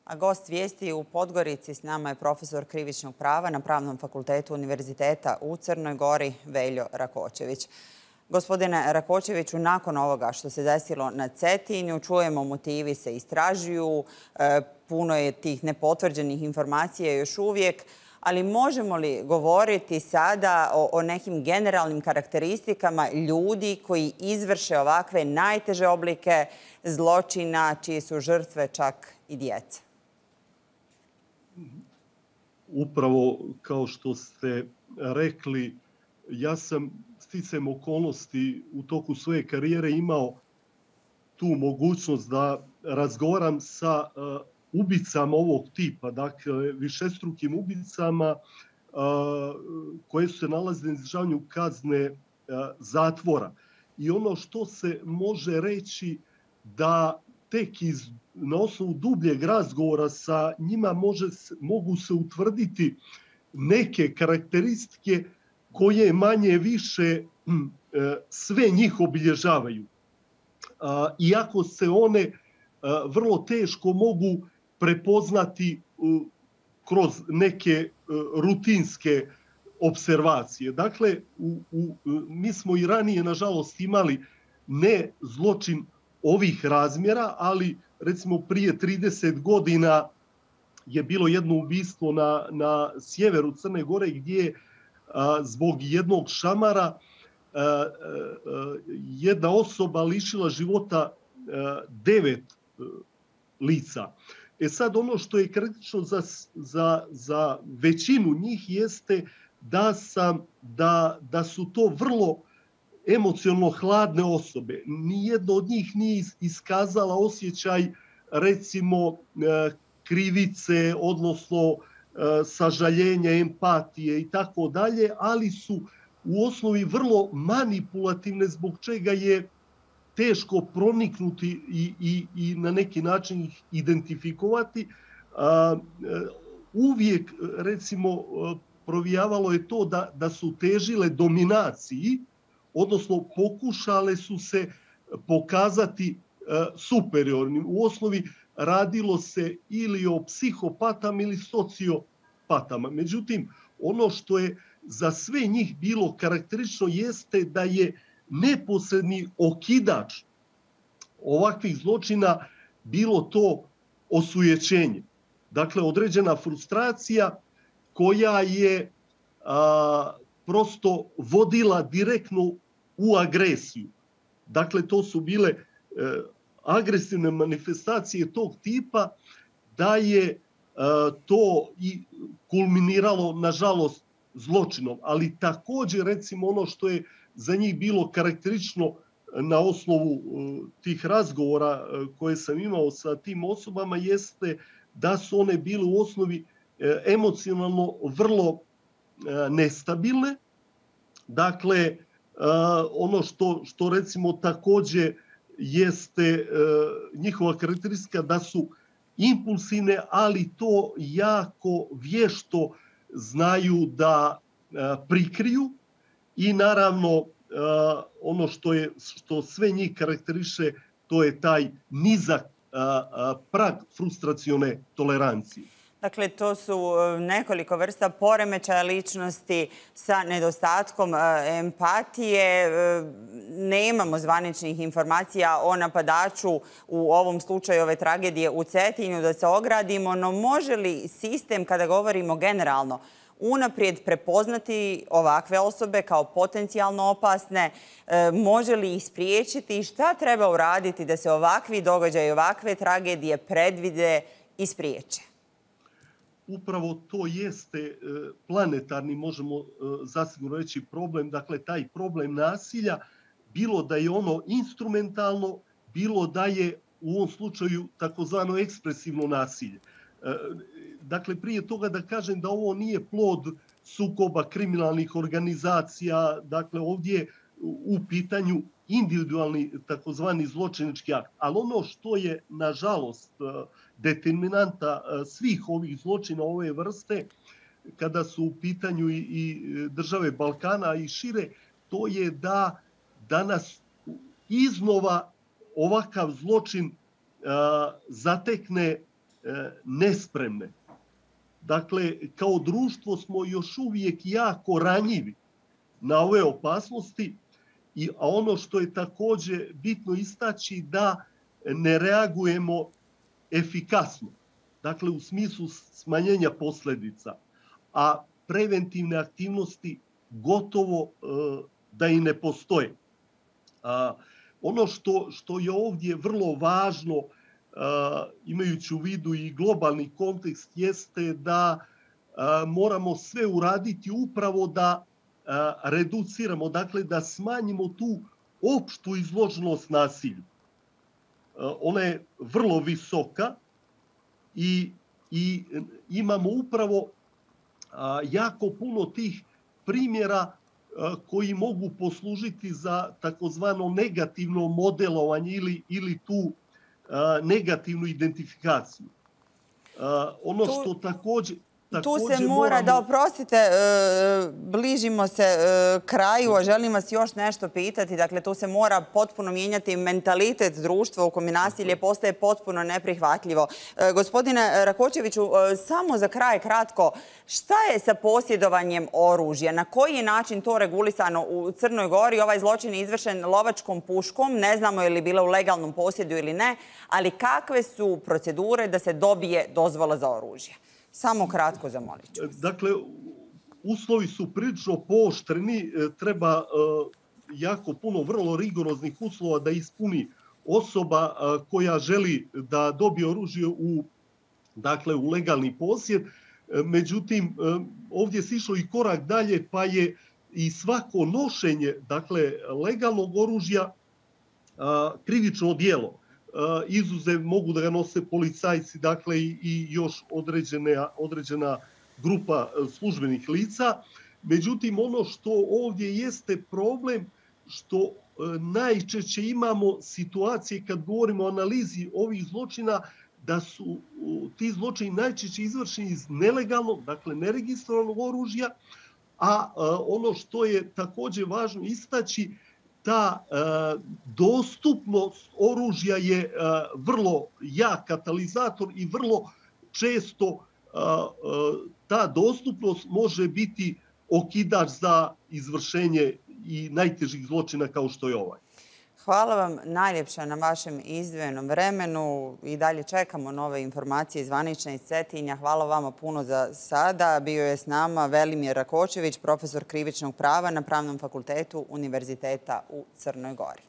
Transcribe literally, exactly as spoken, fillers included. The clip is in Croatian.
A gost vijesti u Podgorici s nama je profesor krivičnog prava na Pravnom fakultetu Univerziteta u Crnoj Gori, Veljo Rakočević. Gospodine Rakočeviću, nakon ovoga što se desilo na Cetinju, čujemo motivi se istražuju, puno je tih nepotvrđenih informacija još uvijek, ali možemo li govoriti sada o, o nekim generalnim karakteristikama ljudi koji izvrše ovakve najteže oblike zločina, čije su žrtve čak i djeca? Upravo kao što ste rekli, ja sam sticajem okolnosti u toku svoje karijere imao tu mogućnost da razgovaram sa uh, ubicama ovog tipa, dakle višestrukim ubicama uh, koje su se nalazile na izdržavanju kazne uh, zatvora. I ono što se može reći da tek iz, na osnovu dubljeg razgovora sa njima može, mogu se utvrditi neke karakteristike koje manje više uh, sve njih obilježavaju. Uh, iako se one uh, vrlo teško mogu prepoznati uh, kroz neke uh, rutinske observacije. Dakle, u, u, mi smo i ranije, nažalost, imali ne zločin ovih razmjera, ali recimo prije trideset godina je bilo jedno ubistvo na, na sjeveru Crne Gore gdje a, zbog jednog šamara a, a, a, jedna osoba lišila života a, devet a, lica. E sad, ono što je kritično za, za, za većinu njih jeste da, sam, da, da su to vrlo emocionalno hladne osobe. Nijedno od njih nije iskazala osjećaj, recimo, krivice, odnosno sažaljenja, empatije i tako dalje, ali su u osnovi vrlo manipulativne, zbog čega je teško proniknuti i, i, i na neki način ih identifikovati. Uvijek, recimo, provijavalo je to da, da su težile dominaciji, odnosno pokušale su se pokazati superiornim. U osnovi radilo se ili o psihopatama ili sociopatama. Međutim, ono što je za sve njih bilo karakteristično jeste da je neposredni okidač ovakvih zločina bilo to osujećenje. Dakle, određena frustracija koja je a, prosto vodila direktno u agresiju. Dakle, to su bile e, agresivne manifestacije tog tipa da je e, to i kulminiralo, nažalost, zločinom. Ali također, recimo, ono što je za njih bilo karakteristično na osnovu e, tih razgovora e, koje sam imao sa tim osobama jeste da su one bile u osnovi e, emocionalno vrlo nestabilne. Dakle, ono što, što recimo također jeste njihova karakteristika da su impulsivne, ali to jako vješto znaju da prikriju i naravno ono što je što sve njih karakteriše, to je taj nizak prag frustracione tolerancije. Dakle, to su nekoliko vrsta poremećaja ličnosti sa nedostatkom empatije. Nemamo zvaničnih informacija o napadaču u ovom slučaju ove tragedije u Cetinju, da se ogradimo, no može li sistem, kada govorimo generalno, unaprijed prepoznati ovakve osobe kao potencijalno opasne? Može li ih spriječiti? Šta treba uraditi da se ovakvi događaji, ovakve tragedije predvide i spriječe? Upravo to jeste planetarni, možemo zasigurno reći, problem. Dakle, taj problem nasilja, bilo da je ono instrumentalno, bilo da je u ovom slučaju takozvano ekspresivno nasilje. Dakle, prije toga da kažem da ovo nije plod sukoba kriminalnih organizacija, dakle, ovdje je u pitanju individualni takozvani zločinački akt. Ali ono što je, nažalost, determinanta svih ovih zločina ove vrste, kada su u pitanju i države Balkana i šire, to je da danas iznova ovakav zločin zatekne nespremne. Dakle, kao društvo smo još uvijek jako ranjivi na ove opasnosti, a ono što je također bitno istaći da ne reagujemo efikasno. Dakle, u smislu smanjenja posljedica, a preventivne aktivnosti gotovo da i ne postoje. Ono što, što je ovdje vrlo važno, imajući u vidu i globalni kontekst, jeste da moramo sve uraditi upravo da reduciramo, dakle da smanjimo tu opštu izloženost nasilju. Ona je vrlo visoka i, i imamo upravo jako puno tih primjera koji mogu poslužiti za takozvano negativno modelovanje ili, ili tu negativnu identifikaciju. Ono tu, što također... Tu se mora, moramo... da oprostite, e, bližimo se e, kraju, a želim vas još nešto pitati. Dakle, tu se mora potpuno mijenjati mentalitet društva u kojem nasilje postaje potpuno neprihvatljivo. E, gospodine Rakočeviću, e, samo za kraj kratko, šta je sa posjedovanjem oružja? Na koji je način to regulisano u Crnoj Gori? Ovaj zločin je izvršen lovačkom puškom, ne znamo je li bila u legalnom posjedu ili ne, ali kakve su procedure da se dobije dozvola za oružje? Samo kratko zamolit ću. Dakle, uslovi su prilično pooštreni. Treba jako puno vrlo rigoroznih uslova da ispuni osoba koja želi da dobije oružje u, dakle, u legalni posjed. Međutim, ovdje se išlo i korak dalje, pa je i svako nošenje, dakle, legalnog oružja krivično djelo. Izuzev mogu da ga nose policajci, dakle i još određena, određena grupa službenih lica. Međutim, ono što ovdje jeste problem, što najčešće imamo situacije kad govorimo o analizi ovih zločina, da su ti zločini najčešće izvršeni iz nelegalnog, dakle neregistrovanog oružja, a ono što je također važno istaći, ta e, dostupnost oružja je e, vrlo jak katalizator i vrlo često e, e, ta dostupnost može biti okidač za izvršenje i najtežih zločina kao što je ovaj. Hvala vam najljepša na vašem izdvojenom vremenu i dalje čekamo nove informacije zvanične iz Cetinja. Hvala vama puno za sada. Bio je s nama Velimir Rakočević, profesor krivičnog prava na Pravnom fakultetu Univerziteta u Crnoj Gori.